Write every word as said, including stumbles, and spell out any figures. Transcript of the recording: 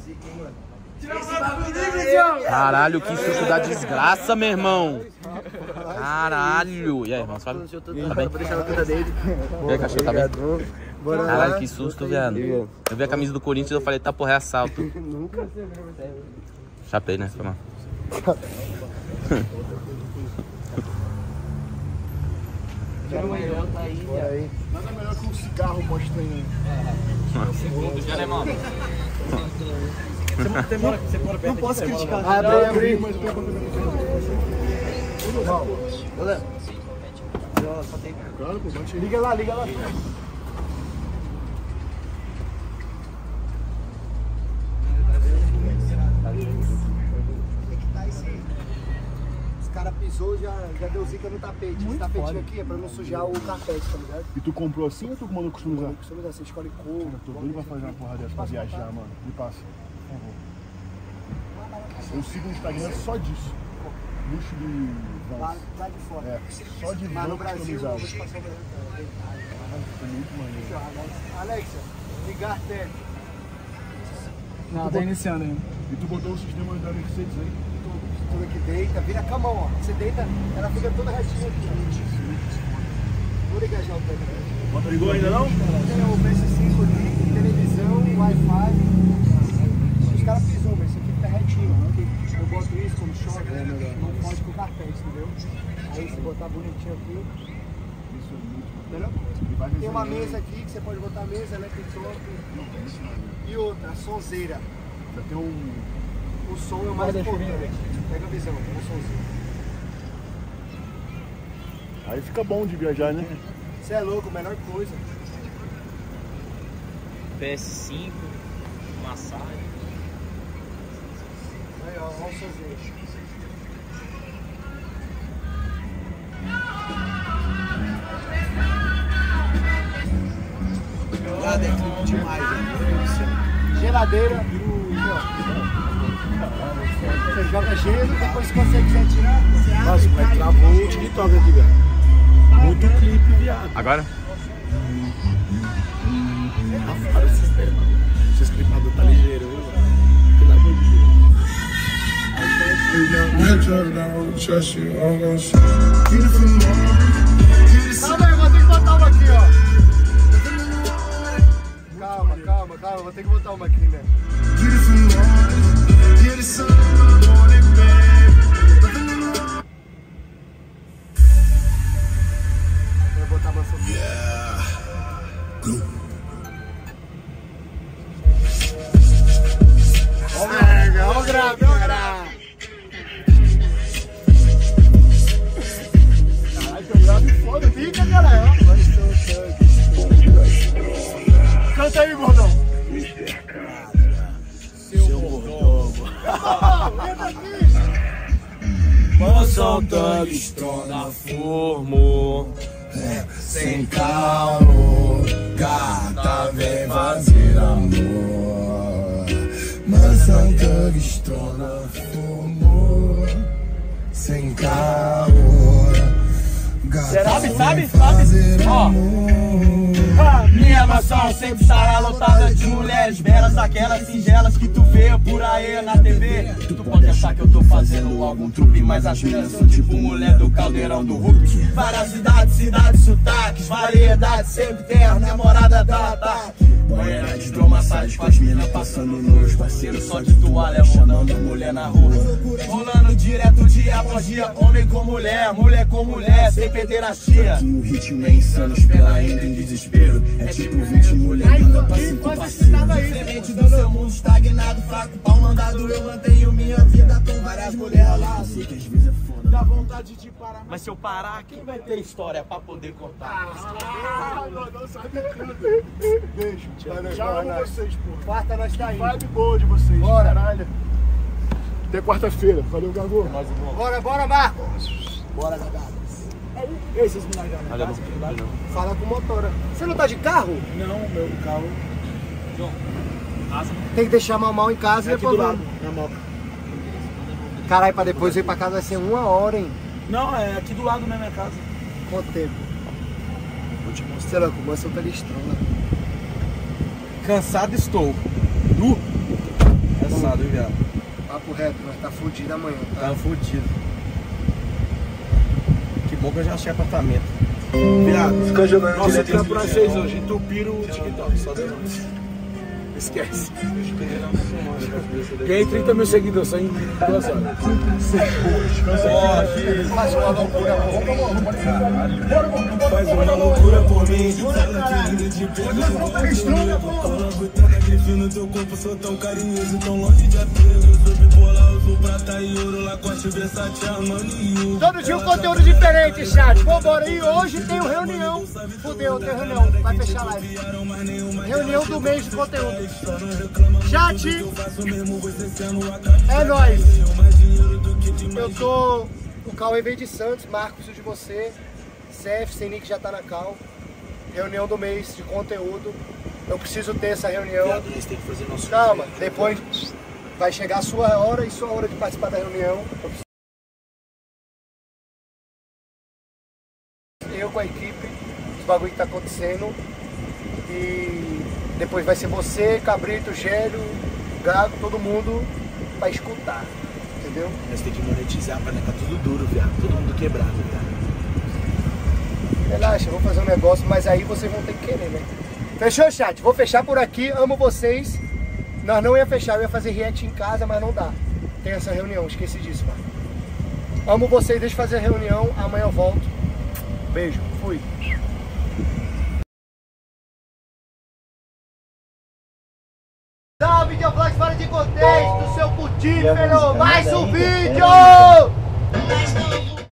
Caralho, que susto da desgraça, meu irmão. Caralho. E aí, irmão, sabe? Tá bem? Vou deixar na conta dele. E aí, cachorro, tá bem? Caralho, que susto, viado. Eu vi a camisa do Corinthians e eu falei, tá porra, é assalto. Nunca. Chapei, né? Foi mal. Nada melhor que um cigarro mostrando. Já é mal. Você mora, você mora perto. Não posso criticar. Abre, abre. Mas eu tenho Claro, pô, bate aí. Liga lá, liga lá. Os caras pisou, já, já deu zica no tapete. Esse tapetinho aqui é pra não sujar o carpete, tá ligado? E tu comprou assim ou tu mandou customizar? Customizar, você escolhe cor. Eu tô doido pra fazer uma porra dessa pra viajar, mano. Me passa, por favor. Eu sigo no Instagram só disso. Luxo de Lá, vans. lá de fora. É, só de Mas no van Brasil, eu vou customizado. te passar o Brasil. Foi muito maneiro. Alexia, ligar até. Não, tá iniciando ainda. E tu botou o sistema da Mercedes aí? Tudo aqui deita, vira com a mão, ó. Você deita, ela fica toda retinha aqui. Vou ligar já o telefone. Bota ligou ainda não? Tem o P S cinco ali, televisão, Wi-Fi. Os caras pisou, mas isso aqui fica retinho. Porque eu boto isso quando chove, não pode com o carpete, entendeu? Aí se botar bonitinho aqui. Isso é muito Entendeu? maneiro. Tem uma mesa aqui que você pode botar a mesa, electric top. E outra, a sonzeira. Já tem um... O som é o mais importante. Pega a visão, pega o somzinho. Aí fica bom de viajar, né? Você é louco, melhor coisa. P S cinco, massagem. Aí, ó, olha o somzinho. Nada, é clipe demais, né? Geladeira. Você joga gelo, depois se você quiser tirar, você abre. Nossa, mas travou o TikTok aqui, velho. Muito clipe, viado. Agora? Afaram o sistema. Esse clipador tá ligeiro, viu? Pelo amor de Deus. Calma aí, vou ter que botar uma aqui, ó. Calma, calma, calma, vou ter que botar uma aqui mesmo. Vou botar uma aqui. Ó, merda, ó, grave, ó, grave. Caralho, teu grave foda. Fica, galera. Canta aí, gordão. Seu gordão. Entra aqui. Mansão Thug, estrona formo. Sem calor, gata vem fazer amor. Mansão Thug, estrona formo. Sem calor, gata Sabe, vem sabe, fazer sabe? Ó. amor. Minha mansão sempre estará lotada de mulheres belas, aquelas singelas que tu vê por aí na T V. Tu pode achar que eu tô fazendo algum truque, mas as minhas são tipo mulher do caldeirão do Hulk. Várias cidades, cidades, sotaques, variedade, sempre tem a namorada da ataque. Banheira de hidromassagem com as minas passando nos parceiros só de toalha, rodando mulher na rua. Rolando direto dia após dia, homem com mulher, mulher com mulher, sem pederastia. Que o ritmo é insano, espera ainda em desespero. É tipo vinte mulher dando pra cinco parceiros. Semente do seu mundo estagnado, fraco, pau mandado. Eu mantenho minha vida com várias mulheres lá. Sei que às vezes é foda. Dá vontade de parar. Mas se eu parar, quem vai ter história pra poder contar? Ah, não, não, sai do canto. Beijo. Já amo vocês, pô. Quarta nós tá indo. Vibe boa de vocês. Bora. Caralho. Até quarta-feira. Valeu, Gago. Bora, bora, Marcos. Bora, Gagá. E aí, vocês me largaram na casa? Fala com o motora. Você não tá de carro? Não, meu carro Tem que deixar mal mal em casa é e aqui do depois lado, vamos. na moca. Caralho, pra depois ir pra casa vai ser uma hora, hein? Não, é aqui do lado da minha casa. Quanto tempo? Vou te mostrar. Sei lá, como essa tá listrona. Cansado estou. Nu. viado. Papo reto, nós tá fudido amanhã, tá? Tava fudido. Que bom que eu já achei apartamento. Viado, Fica jogando nossa, direto tem pra vocês hoje. Entupiro o TikTok, só Deus. Esquece. Ganhei trinta mil seguidores só em duas horas. Faz uma loucura, Faz uma loucura por mim. Grifo no teu corpo, sou tão carinhoso, tão longe de apego. Sou bipolar, uso prata e ouro, Lacoste, Versace, Armani e todo dia um conteúdo diferente, chat. Vambora. E hoje tem uma reunião. Fudeu, tem reunião. Vai fechar a live. Reunião do mês de conteúdo. Chat. É nóis. Eu tô... O Cauê veio de Santos. Marco, preciso de você. C F, sem nick já tá na cal. Reunião do mês de conteúdo. Eu preciso ter essa reunião. Calma, depois vai chegar a sua hora e sua hora de participar da reunião. Eu com a equipe, os bagulho que tá acontecendo. E depois vai ser você, Cabrito, Gélio, Gago, todo mundo vai escutar. Entendeu? Nós temos que monetizar pra ficar tudo duro, viado. Todo mundo quebrado, viado. Relaxa, eu vou fazer um negócio, mas aí vocês vão ter que querer, né? Fechou, chat? Vou fechar por aqui, amo vocês. Nós não ia fechar, eu ia fazer react em casa, mas não dá. Tem essa reunião, esqueci disso, mano. Amo vocês, deixa eu fazer a reunião, amanhã eu volto. Beijo, fui. Salve, videovlogs fora de contexto, seu putífero! Mais um vídeo!